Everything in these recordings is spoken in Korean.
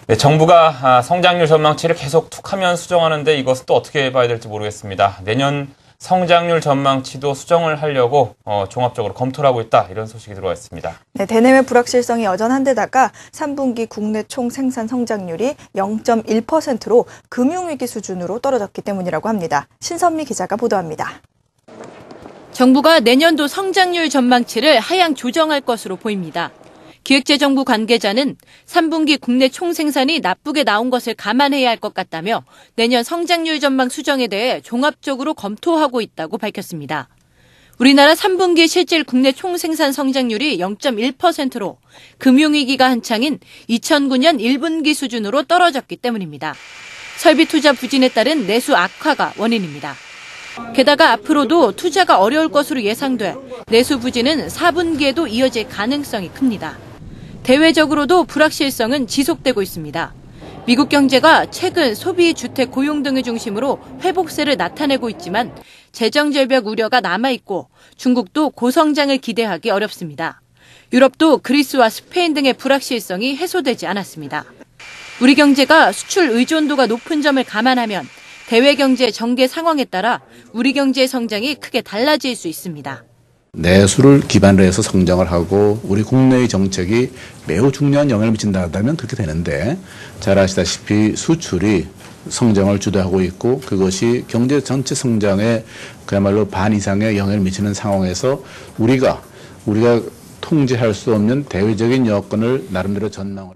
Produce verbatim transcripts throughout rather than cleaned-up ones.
네, 정부가 아, 성장률 전망치를 계속 툭하면 수정하는데 이것은 또 어떻게 봐야 될지 모르겠습니다. 내년 성장률 전망치도 수정을 하려고 어, 종합적으로 검토를 하고 있다. 이런 소식이 들어와 있습니다. 네, 대내외 불확실성이 여전한 데다가 삼 분기 국내 총생산 성장률이 영 점 일 퍼센트로 금융위기 수준으로 떨어졌기 때문이라고 합니다. 신선미 기자가 보도합니다. 정부가 내년도 성장률 전망치를 하향 조정할 것으로 보입니다. 기획재정부 관계자는 삼 분기 국내 총생산이 나쁘게 나온 것을 감안해야 할 것 같다며 내년 성장률 전망 수정에 대해 종합적으로 검토하고 있다고 밝혔습니다. 우리나라 삼 분기 실질 국내 총생산 성장률이 영 점 일 퍼센트로 금융위기가 한창인 이천구 년 일 분기 수준으로 떨어졌기 때문입니다. 설비 투자 부진에 따른 내수 악화가 원인입니다. 게다가 앞으로도 투자가 어려울 것으로 예상돼 내수 부진은 사 분기에도 이어질 가능성이 큽니다. 대외적으로도 불확실성은 지속되고 있습니다. 미국 경제가 최근 소비, 주택, 고용 등을 중심으로 회복세를 나타내고 있지만 재정 절벽 우려가 남아있고 중국도 고성장을 기대하기 어렵습니다. 유럽도 그리스와 스페인 등의 불확실성이 해소되지 않았습니다. 우리 경제가 수출 의존도가 높은 점을 감안하면 대외 경제 전개 상황에 따라 우리 경제의 성장이 크게 달라질 수 있습니다. 내수를 기반으로 해서 성장을 하고 우리 국내의 정책이 매우 중요한 영향을 미친다면 그렇게 되는데 잘 아시다시피 수출이 성장을 주도하고 있고 그것이 경제 전체 성장에 그야말로 반 이상의 영향을 미치는 상황에서 우리가 우리가 통제할 수 없는 대외적인 여건을 나름대로 전망을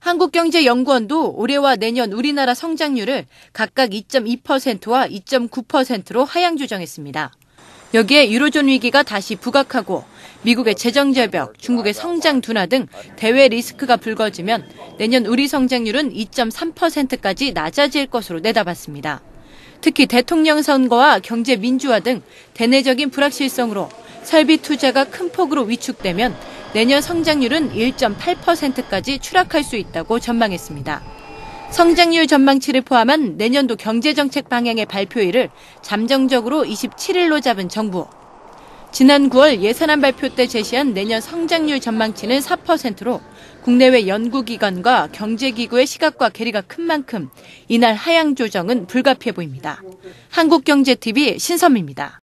한국경제연구원도 올해와 내년 우리나라 성장률을 각각 이 점 이 퍼센트와 이 점 구 퍼센트로 하향 조정했습니다. 여기에 유로존 위기가 다시 부각하고 미국의 재정 절벽, 중국의 성장 둔화 등 대외 리스크가 불거지면 내년 우리 성장률은 이 점 삼 퍼센트까지 낮아질 것으로 내다봤습니다. 특히 대통령 선거와 경제 민주화 등 대내적인 불확실성으로 설비 투자가 큰 폭으로 위축되면 내년 성장률은 일 점 팔 퍼센트까지 추락할 수 있다고 전망했습니다. 성장률 전망치를 포함한 내년도 경제정책 방향의 발표일을 잠정적으로 이십칠 일로 잡은 정부. 지난 구월 예산안 발표 때 제시한 내년 성장률 전망치는 사 퍼센트로 국내외 연구기관과 경제기구의 시각과 괴리가 큰 만큼 이날 하향 조정은 불가피해 보입니다. 한국경제티비 신선미입니다.